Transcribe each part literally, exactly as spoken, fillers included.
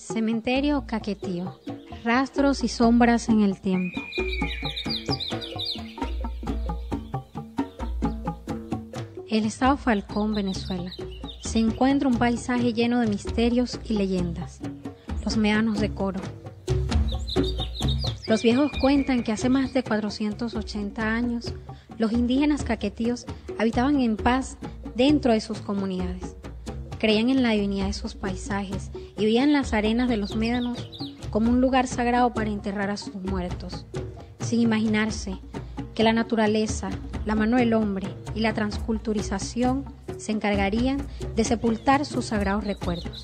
Cementerio Caquetío, rastros y sombras en el tiempo. El estado Falcón, Venezuela, se encuentra un paisaje lleno de misterios y leyendas. Los médanos de Coro. Los viejos cuentan que hace más de cuatrocientos ochenta años, los indígenas caquetíos habitaban en paz dentro de sus comunidades. Creían en la divinidad de sus paisajes y veían las arenas de los médanos como un lugar sagrado para enterrar a sus muertos, sin imaginarse que la naturaleza, la mano del hombre y la transculturización se encargarían de sepultar sus sagrados recuerdos.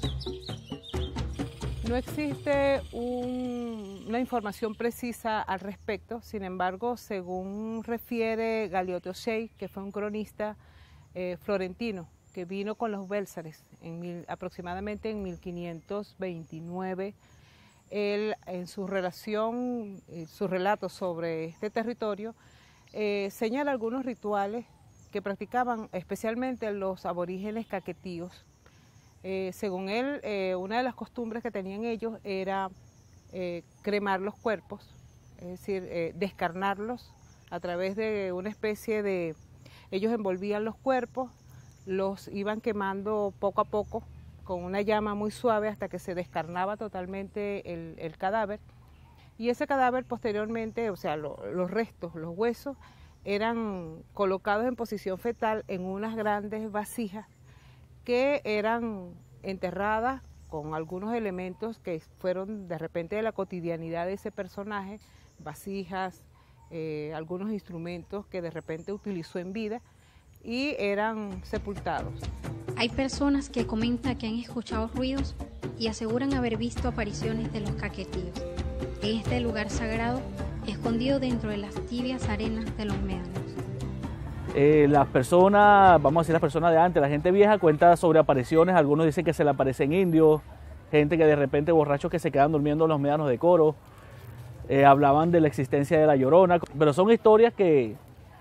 No existe un, una información precisa al respecto, sin embargo, según refiere Galeote O'Shea, que fue un cronista eh, florentino, que vino con los bélsares en mil, aproximadamente en mil quinientos veintinueve, él en su relación, eh, su relato sobre este territorio, eh, señala algunos rituales que practicaban especialmente los aborígenes caquetíos. Eh, según él, eh, una de las costumbres que tenían ellos era eh, cremar los cuerpos, es decir, eh, descarnarlos a través de una especie de... Ellos envolvían los cuerpos, los iban quemando poco a poco con una llama muy suave hasta que se descarnaba totalmente el, el cadáver. Y ese cadáver posteriormente, o sea, lo, los restos, los huesos, eran colocados en posición fetal en unas grandes vasijas que eran enterradas con algunos elementos que fueron de repente de la cotidianidad de ese personaje, vasijas, eh, algunos instrumentos que de repente utilizó en vida y eran sepultados. Hay personas que comentan que han escuchado ruidos y aseguran haber visto apariciones de los caquetíos en este lugar sagrado, escondido dentro de las tibias arenas de los médanos. Eh, las personas, vamos a decir las personas de antes, la gente vieja cuenta sobre apariciones, algunos dicen que se le aparecen indios, gente que de repente borrachos que se quedan durmiendo en los médanos de Coro, eh, hablaban de la existencia de la Llorona, pero son historias que,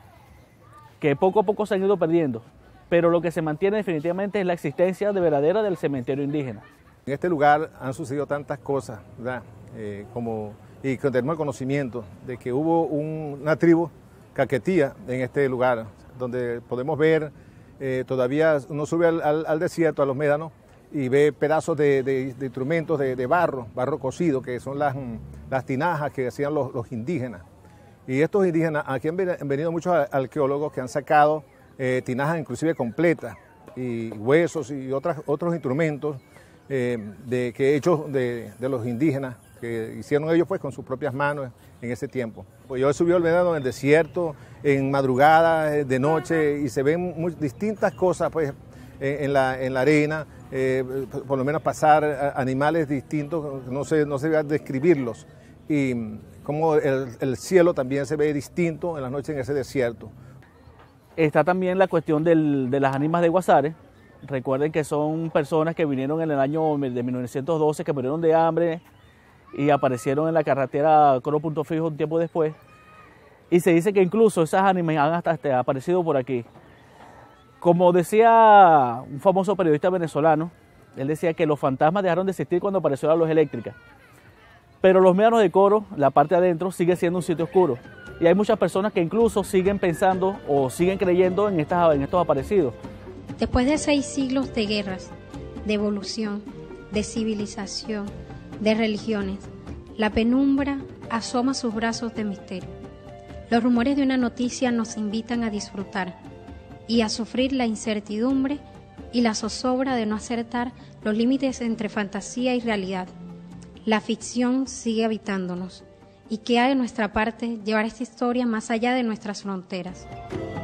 que poco a poco se han ido perdiendo, pero lo que se mantiene definitivamente es la existencia de verdadera del cementerio indígena. En este lugar han sucedido tantas cosas, ¿verdad? Eh, como, y tenemos el conocimiento de que hubo un, una tribu caquetía en este lugar, donde podemos ver, eh, todavía uno sube al, al, al desierto, a los médanos, y ve pedazos de, de, de instrumentos de, de barro, barro cocido, que son las, las tinajas que hacían los, los indígenas. Y estos indígenas, aquí han venido muchos arqueólogos que han sacado eh, tinajas inclusive completas, y huesos y otras, otros instrumentos eh, de, que hechos de, de los indígenas, que hicieron ellos pues con sus propias manos en ese tiempo. Pues yo he subido el médano en el desierto, en madrugada, de noche, y se ven muy, distintas cosas pues en, en, la, en la arena, eh, por lo menos pasar animales distintos, no sé, no sé describirlos, y como el, el cielo también se ve distinto en las noches en ese desierto. Está también la cuestión del, de las ánimas de Guasare. Recuerden que son personas que vinieron en el año de mil novecientos doce, que murieron de hambre y aparecieron en la carretera Coro Punto Fijo un tiempo después. Y se dice que incluso esas ánimas han hasta, hasta aparecido por aquí. Como decía un famoso periodista venezolano, él decía que los fantasmas dejaron de existir cuando apareció la luz eléctrica. Pero los médanos de Coro, la parte de adentro, sigue siendo un sitio oscuro. Y hay muchas personas que incluso siguen pensando o siguen creyendo en, estas, en estos aparecidos. Después de seis siglos de guerras, de evolución, de civilización, de religiones, la penumbra asoma sus brazos de misterio. Los rumores de una noticia nos invitan a disfrutar y a sufrir la incertidumbre y la zozobra de no acertar los límites entre fantasía y realidad. La ficción sigue habitándonos y queda de nuestra parte llevar esta historia más allá de nuestras fronteras.